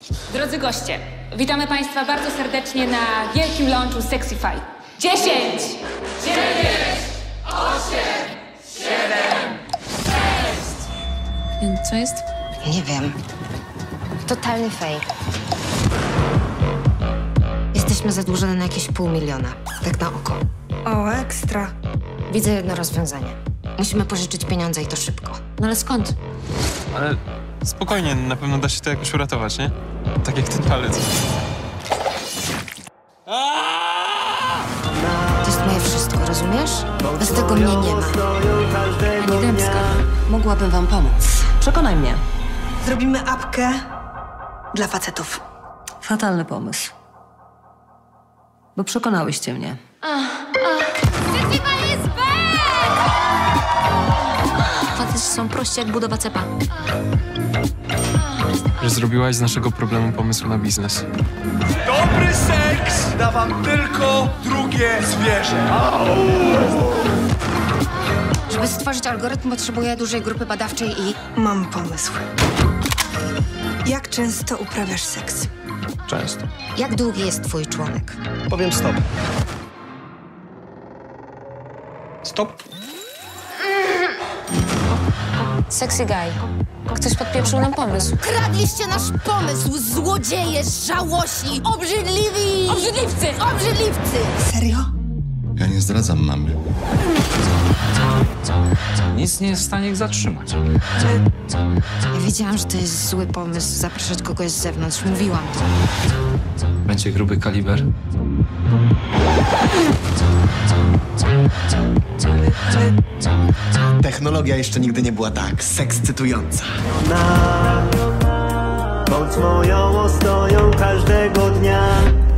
Drodzy goście, witamy Państwa bardzo serdecznie na wielkim launchu Sexify. 10, 9, 8, 7, 6. Co jest? Nie wiem. Totalny fake. Jesteśmy zadłużone na jakieś 500 000. Tak na oko. O, ekstra. Widzę jedno rozwiązanie. Musimy pożyczyć pieniądze i to szybko. No ale skąd? Ale spokojnie, na pewno da się to jakoś uratować, nie? Tak jak ten palec. To jest moje wszystko, rozumiesz? Bez tego mnie nie ma. Pani Dębska. Mogłabym wam pomóc. Przekonaj mnie. Zrobimy apkę dla facetów. Fatalny pomysł. Bo przekonałyście mnie. Sexify is back! Faceci są prości jak budowa cepa. Że zrobiłaś z naszego problemu pomysł na biznes. Dobry seks da wam tylko drugie zwierzę. Żeby stworzyć algorytm, potrzebuję dużej grupy badawczej i... Mam pomysł. Jak często uprawiasz seks? Często. Jak długi jest twój członek? Powiem stop. Stop. Sexy guy. Ktoś podpieprzył nam pomysł. Kradliście nasz pomysł, złodzieje, żałośni, obrzydliwi... Obrzydliwcy! Obrzydliwcy! Serio? Ja nie zdradzam mamy. Nic nie jest w stanie ich zatrzymać. Ja wiedziałam, że to jest zły pomysł zapraszać kogoś z zewnątrz. Mówiłam to. Będzie gruby kaliber. Technologia jeszcze nigdy nie była tak sekscytująca. Bądź moją ostoją każdego dnia.